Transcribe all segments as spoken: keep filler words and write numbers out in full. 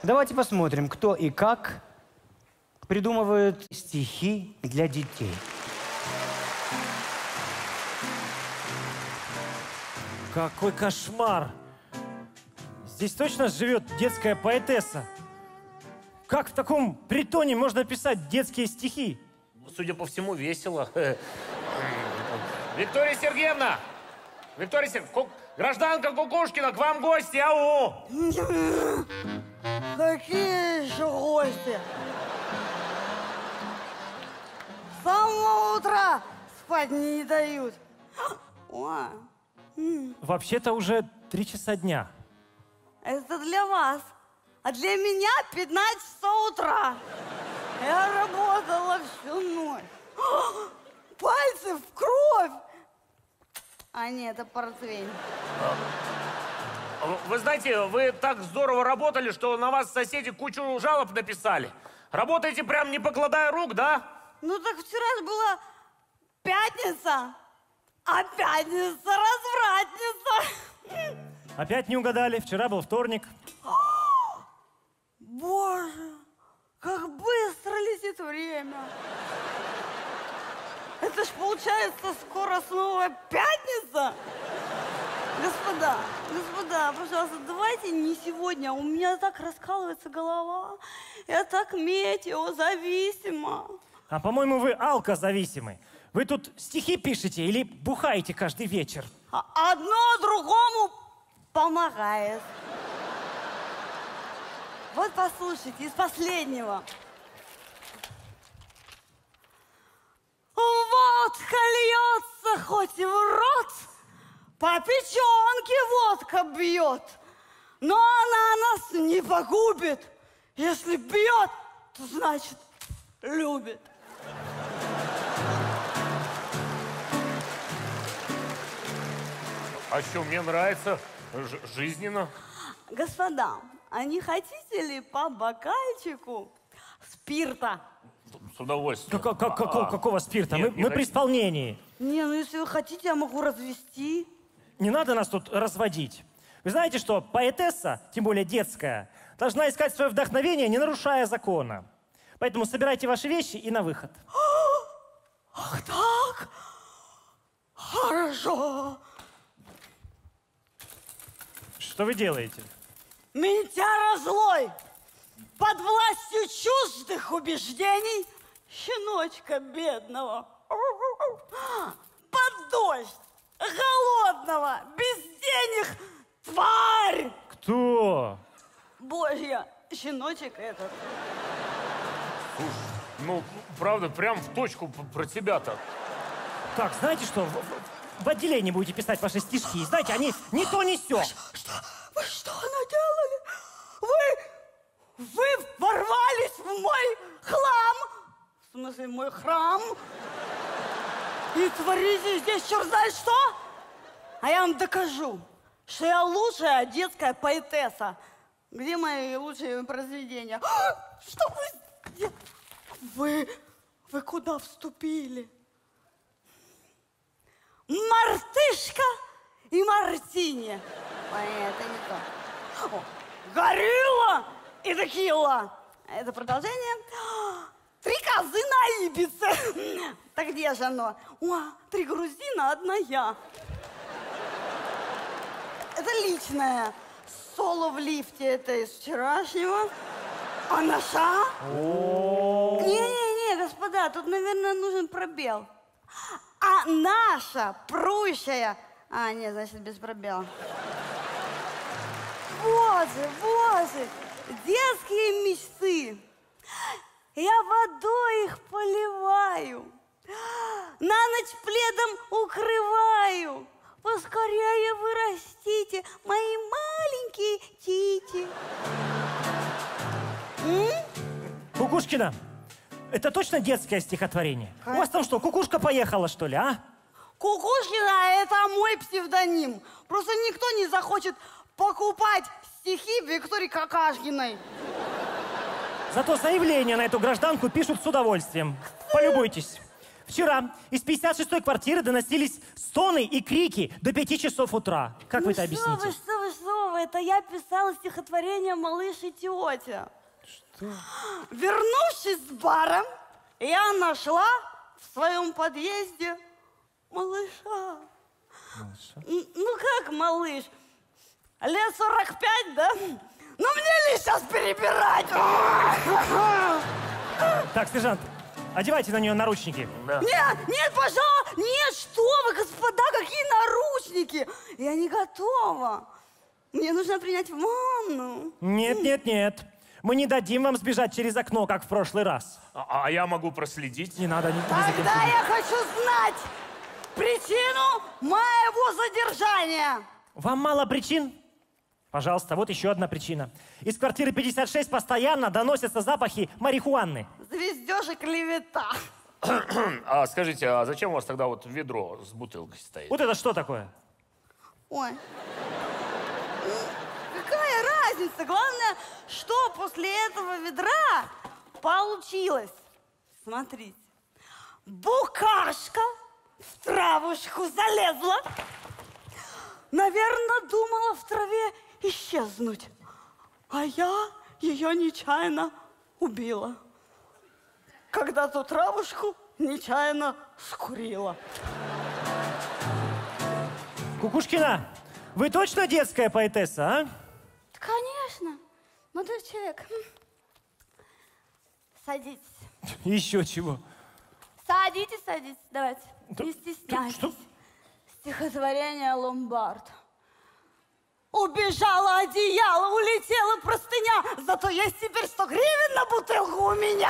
Давайте посмотрим, кто и как придумывает стихи для детей. Какой кошмар! Здесь точно живет детская поэтесса. Как в таком притоне можно писать детские стихи? Судя по всему, весело. Виктория Сергеевна! Виктория Сергеевна, гражданка Кукушкина, к вам гости, ау! Какие еще гости? С самого утра спать не дают. Ой. Вообще-то уже три часа дня. Это для вас. А для меня пятнадцать часов утра. Я работала всю ночь. Пальцы в кровь. А нет, это портвейн. Вы знаете, вы так здорово работали, что на вас соседи кучу жалоб написали. Работаете прям не покладая рук, да? Ну так вчера же была пятница. А пятница развратница. Опять не угадали. Вчера был вторник. Боже, как быстро летит время. Это ж получается скоро снова пятница. Господа, господа, пожалуйста, давайте не сегодня. У меня так раскалывается голова. Я так метеозависима. А по-моему, вы алкозависимы. Вы тут стихи пишете или бухаете каждый вечер? А одно другому помогает. Вот послушайте, из последнего. Водка льется хоть и в рот, по печенке водка бьет, но она нас не погубит. Если бьет, то значит любит. А что, мне нравится, Ж жизненно. Господа, а не хотите ли по бокальчику спирта? С удовольствием. Как, как, какого, какого спирта? Нет, мы не мы хочу. при исполнении. Не, ну если вы хотите, я могу развести. Не надо нас тут разводить. Вы знаете, что поэтесса, тем более детская, должна искать свое вдохновение, не нарушая закона. Поэтому собирайте ваши вещи и на выход. Ах так? Хорошо. Что вы делаете? Ментяра злой, под властью чуждых убеждений, щеночка бедного, под дождь, голодного, без денег, тварь! Кто? Божья, щеночек этот. Слушай, ну, правда, прям в точку про тебя-то. Так, знаете что? В, в- в отделении будете писать ваши стишки. Знаете, они не то, не сё. Что? Вы что наделали? Вы, вы ворвались в мой хлам, в смысле, в мой храм, и творите здесь черт знает что? А я вам докажу, что я лучшая детская поэтесса. Где мои лучшие произведения? Что вы... Вы... Вы куда вступили? Мартышка и Мартини. Ой, это не то. О, горилла и текила. Это продолжение. Три козы на Ибице. Так где же оно? О, три грузина, одна я. Это личное. Соло в лифте, это из вчерашнего. А наша? Не-не-не, господа, тут, наверное, нужен пробел. А наша, прущая... А, нет, значит, без пробела. Вот же, вот же, детские мечты. Я водой их поливаю, на ночь пледом укрываю. Поскорее вы растите, мои маленькие тити. М? Кукушкина, это точно детское стихотворение? У вас там что, кукушка поехала, что ли, а? Кукушкина – это мой псевдоним. Просто никто не захочет покупать стихи Виктории Какашкиной. Зато заявление на эту гражданку пишут с удовольствием. Полюбуйтесь. Вчера из пятьдесят шестой квартиры доносились стоны и крики до пяти часов утра. Как Ну вы это что объясните? вы, что вы, что вы, это я писала стихотворение «Малыш и тетя». Что? Вернувшись с бара, я нашла в своем подъезде малыша. Малыша? Н- Ну как малыш? Лет сорок пять, да? Ну мне ли сейчас перебирать? Так, сержант, одевайте на нее наручники. Да. Нет, нет, пожалуйста, нет, что вы, господа, какие наручники? Я не готова. Мне нужно принять ванну. Нет, нет, нет. Мы не дадим вам сбежать через окно, как в прошлый раз. А, а я могу проследить? Не надо, не, не за кем Тогда следить. я хочу знать причину моего задержания. Вам мало причин? Пожалуйста, вот еще одна причина. Из квартиры пятьдесят шесть постоянно доносятся запахи марихуаны. Звездеж и клевета. А скажите, а зачем у вас тогда вот ведро с бутылкой стоит? Вот это что такое? Ой. Какая разница? Главное, что после этого ведра получилось. Смотрите. Букашка в травушку залезла. Наверное, думала в траве исчезнуть. А я ее нечаянно убила. Когда ту травушку нечаянно скурила. Кукушкина, вы точно детская поэтесса, а? Конечно. Молодой человек. Садитесь. Еще чего? Садитесь, садитесь. Давайте. Да- Не стесняйтесь. что? Стихотворение «Ломбард». Убежало одеяло, улетела простыня, зато есть теперь сто гривен на бутылку у меня.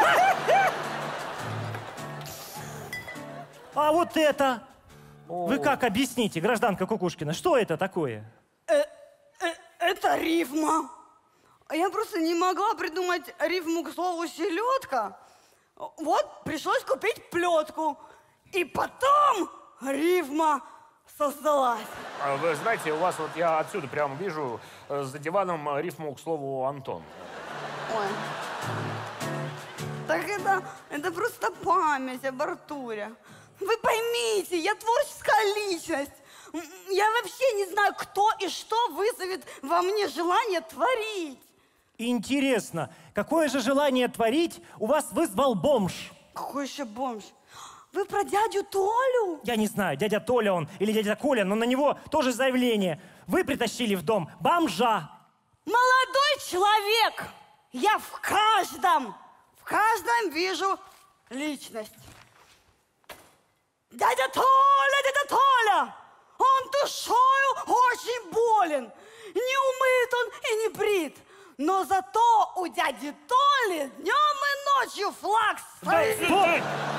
А вот это? Вы как объясните, гражданка Кукушкина, что это такое? Э, э, Это рифма. Я просто не могла придумать рифму к слову «селедка». Вот пришлось купить плетку. И потом рифма создалась. А вы знаете, у вас вот я отсюда прямо вижу э, за диваном э, рифму к слову Антон. Ой. Так это, это просто память об Артуре. Вы поймите, я творческая личность. М, Я вообще не знаю, кто и что вызовет во мне желание творить. Интересно, какое же желание творить у вас вызвал бомж? Какой еще бомж? Вы про дядю Толю? Я не знаю, дядя Толя он или дядя Коля, но на него тоже заявление. Вы притащили в дом бомжа. Молодой человек! Я в каждом, в каждом вижу личность. Дядя Толя, дядя Толя! Он душою очень болен. Не умыт он и не брит. Но зато у дяди Толи днем и ночью флаг стоит. Стоп!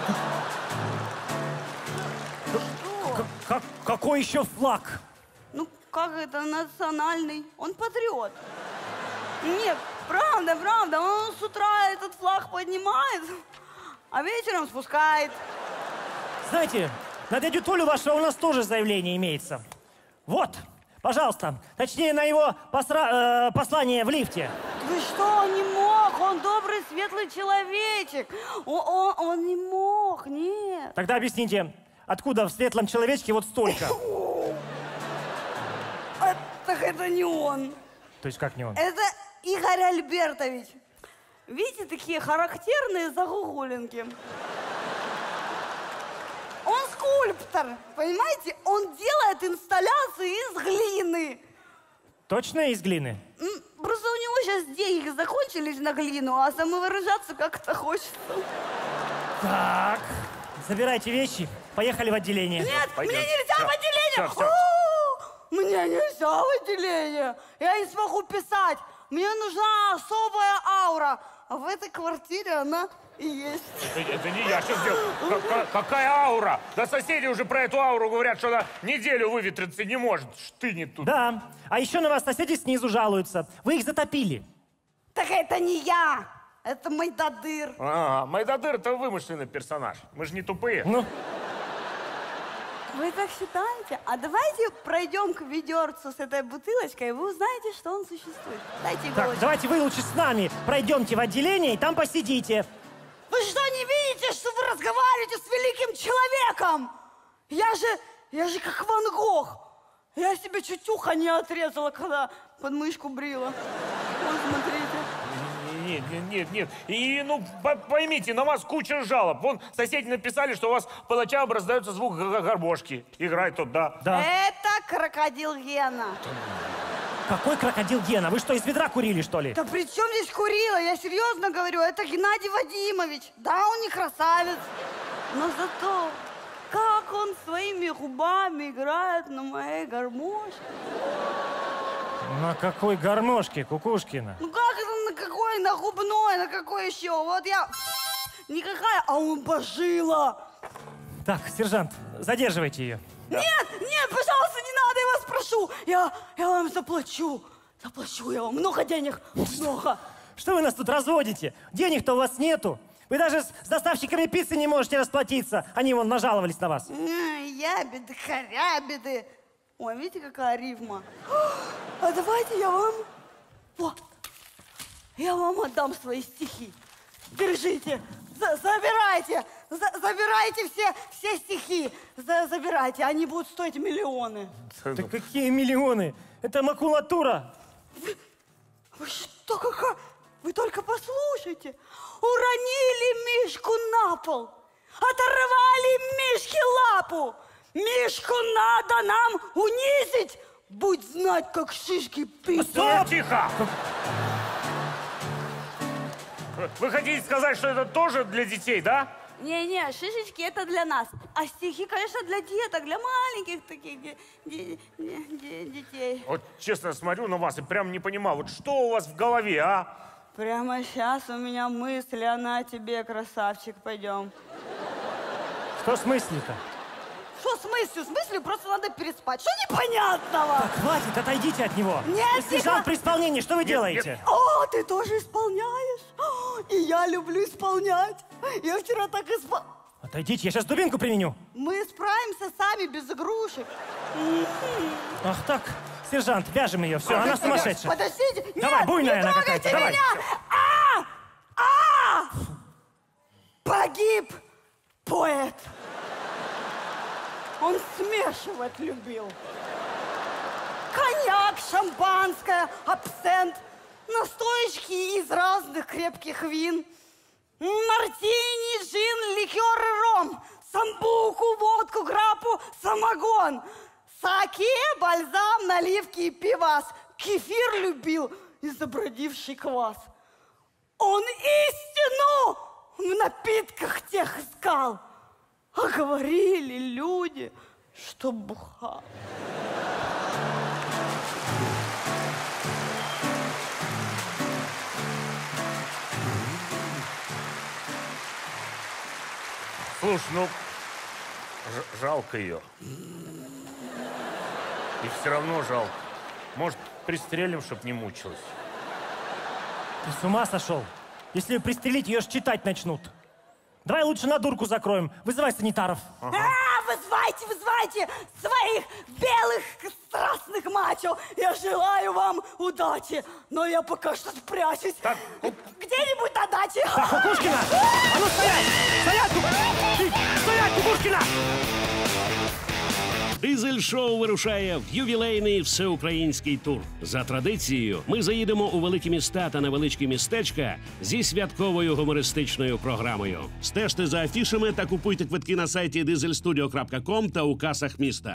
К- как- какой еще флаг? Ну, как это, национальный? Он патриот. Нет, правда, правда, он с утра этот флаг поднимает, а вечером спускает. Знаете, на дядю Толю вашего у нас тоже заявление имеется. Вот, пожалуйста, точнее на его посра- э, послание в лифте. Вы что, он не мог, он добрый, светлый человечек. Он, он, он не мог, нет. Тогда объясните, откуда в светлом человечке вот столько? А, так это не он. То есть как не он? Это Игорь Альбертович. Видите, такие характерные загогулинки. Он скульптор, понимаете? Он делает инсталляции из глины. Точно из глины? М, Просто у него сейчас деньги закончились на глину, а самовыражаться как-то хочется. Так, забирайте вещи, поехали в отделение. Нет, Пойдемте. мне нельзя Всё, в отделение! всё, всё. О, Мне нельзя в отделение! Я не смогу писать! Мне нужна особая аура. А в этой квартире она и есть. Это, это не я сейчас сделал. Какая, какая аура? Да соседи уже про эту ауру говорят, что она неделю выветриться не может. Штынет тут. Да, а еще на вас соседи снизу жалуются. Вы их затопили. Так это не я! Это Майдадыр. А, Майдадыр — это вымышленный персонаж. Мы же не тупые. Ну, Вы так считаете? А давайте пройдем к ведерцу с этой бутылочкой, и вы узнаете, что он существует. Дайте так, иголочку. давайте вы лучше с нами пройдемте в отделение и там посидите. Вы что, не видите, что вы разговариваете с великим человеком? Я же, я же как Ван Гог. Я себе чуть ухо не отрезала, когда подмышку брила. Вот, смотрите. Нет, нет, нет, нет. И, ну, по- поймите, на вас куча жалоб. Вон, соседи написали, что у вас по ночам раздается звук г- гармошки. Играет тут, да. Да. Это крокодил Гена. Какой крокодил Гена? Вы что, из ведра курили, что ли? Да при чем здесь курила? Я серьезно говорю, это Геннадий Вадимович. Да, он не красавец. Но зато, как он своими губами играет на моей гармошке. На какой гармошке, Кукушкина? Ну как это на какой? На губной, на какой еще? Вот я никакая, а он божила. Так, сержант, задерживайте ее. Нет, нет, пожалуйста, не надо, я вас прошу. Я, я вам заплачу. Заплачу я вам. Много денег, много. Что вы нас тут разводите? Денег-то у вас нету. Вы даже с с доставщиками пиццы не можете расплатиться. Они вон нажаловались на вас. М, Ябеды, корябеды. Ой, видите, какая рифма. А давайте я вам... Вот. Я вам отдам свои стихи. Держите. За- забирайте. За- забирайте все, все стихи. За- забирайте. Они будут стоить миллионы. Да какие миллионы? Это макулатура. Вы что, какая? Вы только послушайте. Уронили Мишку на пол. Оторвали Мишке лапу. Мишку надо нам унизить. Будь знать, как шишки пить. Стоп! Тихо! Вы хотите сказать, что это тоже для детей, да? Не-не, шишечки это для нас. А стихи, конечно, для деток, для маленьких таких де- де- де- де- детей. Вот честно смотрю на вас и прям не понимаю, вот что у вас в голове, а? Прямо сейчас у меня мысли, она тебе, красавчик, пойдем. Что в смысле-то? Что с мыслью? С мыслью просто надо переспать. Что непонятного? Так, хватит, отойдите от него. Нет, Если тихо. Сержант при исполнении, что вы делаете? О, ты тоже исполняешь? О, и я люблю исполнять. Я вчера так испол... Отойдите, я сейчас дубинку применю. Мы справимся сами, без игрушек. Ах так, сержант, вяжем ее, все, она сумасшедшая. Подождите. Давай, Нет, буйная не она трогайте какая-то, давай. меня. А! А! Погиб поэт. Он смешивать любил. Коньяк, шампанское, абсент, настоечки из разных крепких вин. Мартини, джин, ликер и ром, самбуку, водку, грапу, самогон. Саке, бальзам, наливки и пивас. Кефир любил и забродивший квас. Он истину в напитках тех искал. А говорили люди, что бухал. Слушай, ну, ж- жалко ее. И все равно жалко. Может, пристрелим, чтоб не мучилась. Ты с ума сошел? Если ее пристрелить, ее ж читать начнут. Давай лучше на дурку закроем. Вызывай санитаров. А, вызывайте, вызывайте своих белых страстных мачо. Я желаю вам удачи, но я пока что спрячусь. Так. Где-нибудь на даче. Так, Кукушкина! А ну стоять! Стоять! Ку- Ти- Стоять, Кукушкина! Дизель-шоу вирушає в ювілейний всеукраїнський тур. За традицією, ми заїдемо у великі міста та невеличкі містечка зі святковою гумористичною програмою. Стежте за афішами та купуйте квитки на сайті дизель студіо крапка ком та у касах міста.